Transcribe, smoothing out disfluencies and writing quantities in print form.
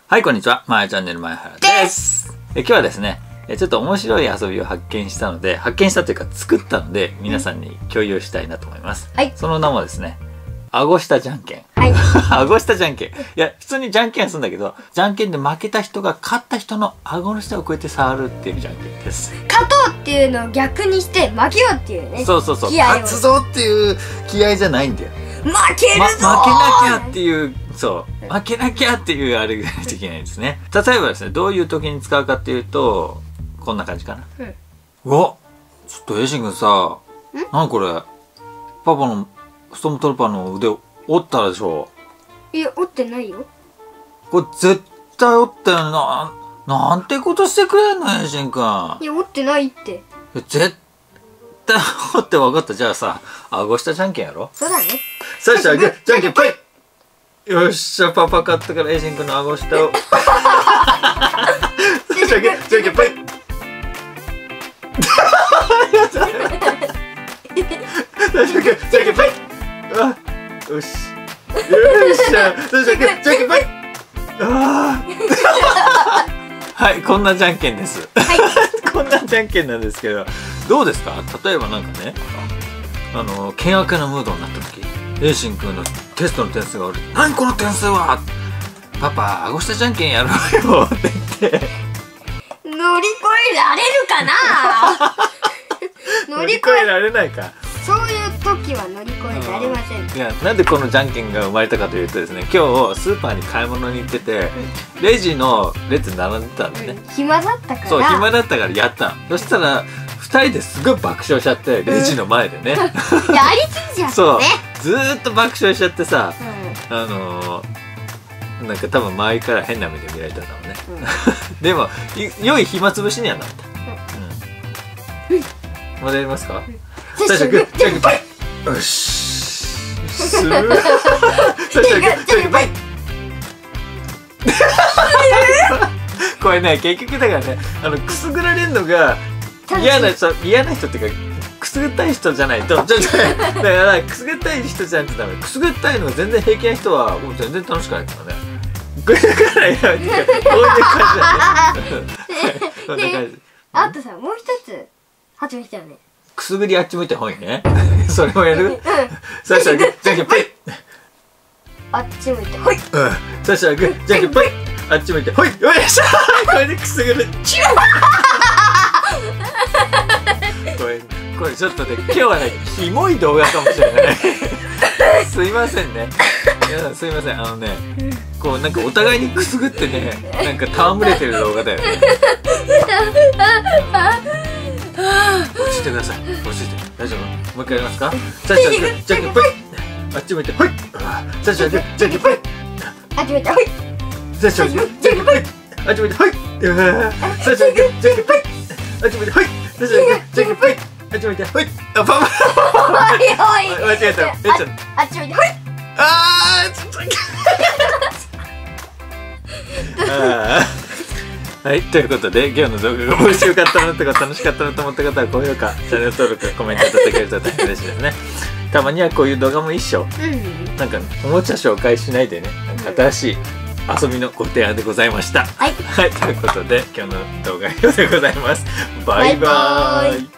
はい、こんにちは。まやチャンネル前原です。今日はですね、ちょっと面白い遊びを発見したので、発見したというか作ったので、皆さんに共有したいなと思います。はい。その名もですね、顎下じゃんけん。はい。顎下じゃんけん。いや、普通にじゃんけんするんだけど、じゃんけんで負けた人が勝った人の顎の下をこうやって触るっていうじゃんけんです。 勝とうっていうのを逆にして負けようっていうね。 そうそうそう。勝つぞっていう気合じゃないんだよ。 負けるぞ負けなきゃっていう、そう。負けなきゃっていうあれぐらいできないですね。例えばですね、どういう時に使うかっていうと、こんな感じかな。うん。うわ、ちょっとエイシン君さ、何これ、パパのストームトルパの腕を折ったでしょ。 いや、折ってないよ。 これ絶対折ったよな。なんてことしてくれんの、エイシン君。 いや、折ってないって。 絶対折って分かった。じゃあさ、顎下じゃんけんやろ。 そうだね。 最初はグー、じゃんけんぽい。よっしゃ、パパ勝ったからエイシン君の顎下を。最初はグー、じゃんけんぽい。最初はグー、じゃんけんぽい。あ、よし。よっしゃ、最初はグー、じゃんけんぽい。はい、こんなじゃんけんです。はい、こんなじゃんけんなんですけど、どうですか？例えばなんかね、険悪なムードになった時、エイシン君のテストの点数が悪い。何この点数は！パパ、顎下じゃんけんやろうよって言って。 乗り越えられるかな乗り越えられないか。 そういう時は乗り越えられません。 いや、なんでこのじゃんけんが生まれたかというとですね、今日スーパーに買い物に行ってて、レジの列並んでたんでね。 暇だったから。 そう、暇だったからやったの。そしたら、2人ですごい爆笑しちゃって、レジの前でね。 やりすぎちゃってね。 そう、ずーっと爆笑しちゃってさ、なんか多分周りから変な目で見られたんだろうね。でも、良い暇つぶしにはなった。まだやりますか？最初グー、じゃんけんぽい。よし。最初はグー、じゃんけんぽい。これね、結局だからね、くすぐられるのが嫌な人っていうか、くすぐったい人じゃないと、だからくすぐったい人じゃなくてダメ。くすぐったいのが全然平気な人はもう全然楽しくないからね。これだからやめて、こういう感じだね。こんな感じ。 あとさ、もう一つ始めたよね。 くすぐりあっち向いてほいね。それもやる？最初はグー、じゃんけんぽい。 あっち向いてほい。 最初はグー、じゃんけんぽい。あっち向いてほい。よいしょ。これでくすぐる。これちょっとね、今日はね、キモい動画かもしれない。すいませんね。皆さんすいません。こうなんかお互いにくすぐってね、なんか戯れてる動画だよね。落ちてください。落ちて。大丈夫？もう一回やりますか？最初はグー、じゃんけんぽい。あっち向いてほい。最初はグー、じゃんけんぽい。 あっち向いてほい。 最初はグー、じゃんけんぽい。あっち向いてほい。最初はグー、じゃんけんぽい。あっち向いてほい。最初はグー、じゃんけんぽい。あっち向いてほい。あ、パパ。間違えた。 あっち向いてほい。 あー、ちょっと。はい、ということで今日の動画が面白かったなとか楽しかったなと思った方は高評価、チャンネル登録、コメントいただけると大変嬉しいですね。たまにはこういう動画も一緒。なんかおもちゃ紹介しないでね、なんか新しい遊びのご提案でございました。はい、ということで今日の動画は以上でございます。バイバーイ。